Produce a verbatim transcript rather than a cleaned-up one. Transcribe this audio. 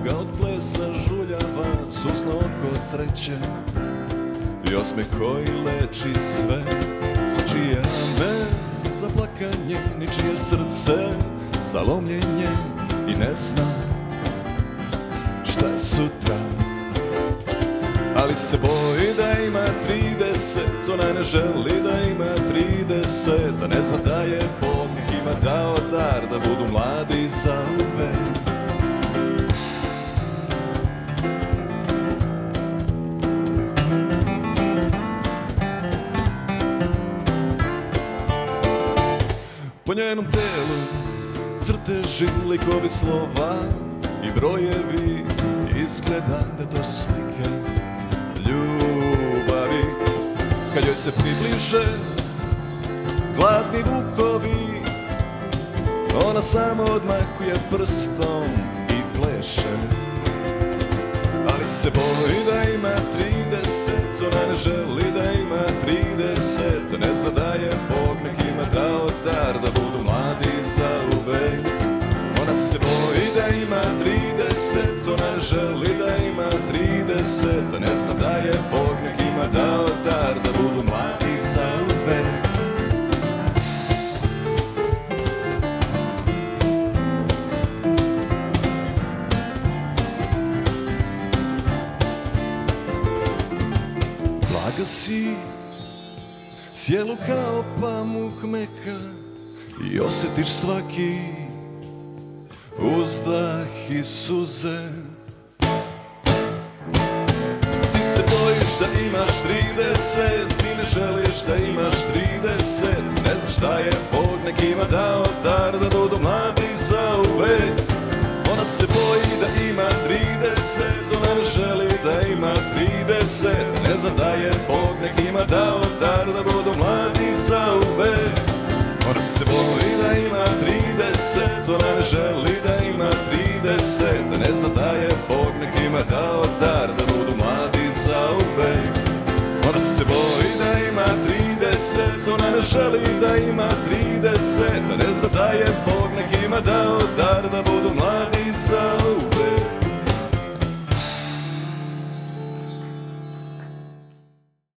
ga od plesa žuljava suzno oko sreće i osmeh koji leči sve. Za čije rame za plakanje, ničije srce za lomljenje i ne zna šta je sutra. Ali se boji da ima trideset, ona ne želi da ima trideset, da ne zna da je Bog nekima dao dar da budu mladi zauvek. Po njenom telu crteži, likovi, slova i brojevi, izgleda da to su slike ljubavi. Kad joj se približe gladni vukovi, ona samo odmahuje prstom i pleše. Ali se boji da ima trideset, ona ne želi da ima trideset, ne zna da je Bog nekima dao dar da budu mladi zauvek. Ona se boji da ima trideset, ona ne želi da ima trideset, ne zna da je Bog nekima dao dar da budu mladi zauvek. Blaga si, sjelu kao pamuk meka i osjetiš svaki uzdah i suze. Ti se bojiš da imaš trideset, ti ne želiš da imaš trideset, ne znaš da je Bog nekima dao dar da budu mladi zauvek. Ona se boji da ima trideset, ona ne želi da ima trideset, ne zna da je Bog nekima dao dar da budu mladi zauvek. Ona se boji da ima trideset, ona ne želi da ima trideset, ne zna da je Bog nekima dao dar da budu mladi zauvek. Ona se boji da ima trideset, ona ne želi da ima trideset, ne zna da je Bog nekima dao dar da budu mladi zauvek.